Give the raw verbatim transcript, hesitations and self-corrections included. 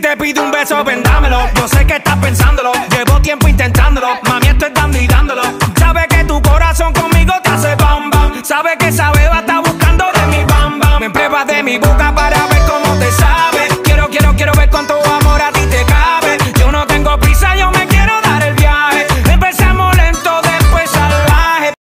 te pide un beso, vendámelo. Yo sé que estás pensándolo, llevo tiempo intentándolo. Mami, estoy dando y dándolo. Sabe que tu corazón conmigo te hace bam bam. Sabe que esa beba está buscando de mi bam bam. Me pruebas de mi boca